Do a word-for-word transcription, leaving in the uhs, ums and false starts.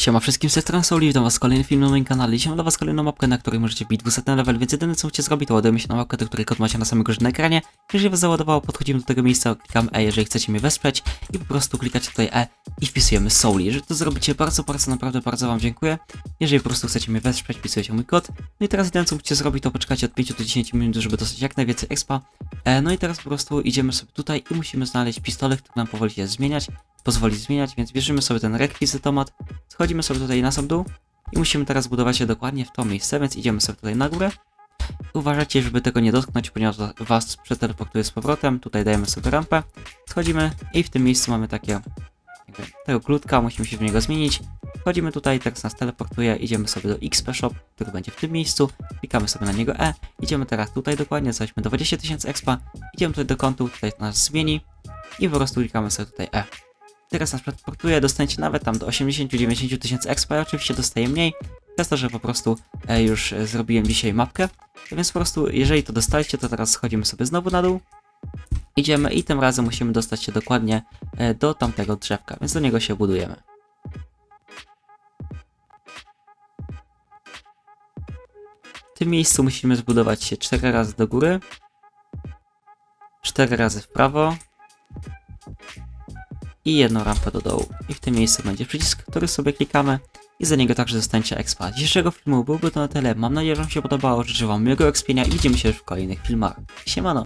Siema wszystkim, z tej strony Soul, witam was w kolejnym filmie na moim kanale. Dzisiaj mam dla was kolejną mapkę, na której możecie wbić dwusetny level, więc jedyne co musicie zrobić, to ładujemy się na mapkę, do której kod macie na samym górze na ekranie. Jeżeli was załadowało, podchodzimy do tego miejsca, klikamy E, jeżeli chcecie mnie wesprzeć i po prostu klikacie tutaj E i wpisujemy Soul. Jeżeli to zrobicie, bardzo, bardzo, naprawdę bardzo wam dziękuję. Jeżeli po prostu chcecie mnie wesprzeć, wpisujecie mój kod. No i teraz jedyne co musicie zrobić, to poczekać od pięciu do dziesięciu minut, żeby dostać jak najwięcej expa. E, no i teraz po prostu idziemy sobie tutaj i musimy znaleźć pistolet, który nam powoli się zmieniać. Pozwoli zmieniać, więc bierzemy sobie ten rekwizytomat, schodzimy sobie tutaj na sam dół i musimy teraz budować się dokładnie w to miejsce, więc idziemy sobie tutaj na górę. Uważajcie, żeby tego nie dotknąć, ponieważ was przeteleportuje z powrotem. Tutaj dajemy sobie rampę, schodzimy i w tym miejscu mamy takie jakby, tego klutka, musimy się w niego zmienić. Wchodzimy tutaj, teraz nas teleportuje, idziemy sobie do X P Shop, który będzie w tym miejscu, klikamy sobie na niego E, idziemy teraz tutaj dokładnie, zostaliśmy do dwudziestu tysięcy expa, idziemy tutaj do kontu, tutaj to nas zmieni i po prostu klikamy sobie tutaj E. Teraz nas transportuje, dostaniecie nawet tam do osiemdziesięciu do dziewięćdziesięciu tysięcy expa, oczywiście dostaję mniej, przez to, że po prostu e, już e, zrobiłem dzisiaj mapkę, więc po prostu jeżeli to dostaliście, to teraz schodzimy sobie znowu na dół, idziemy i tym razem musimy dostać się dokładnie e, do tamtego drzewka, więc do niego się budujemy. W tym miejscu musimy zbudować się cztery razy do góry, cztery razy w prawo i jedną rampę do dołu. I w tym miejscu będzie przycisk, który sobie klikamy i za niego także dostaniecie expa. Dzisiejszego filmu byłby to na tyle. Mam nadzieję, że wam się podobało. Życzę wam miłego expienia i widzimy się już w kolejnych filmach. Siemano!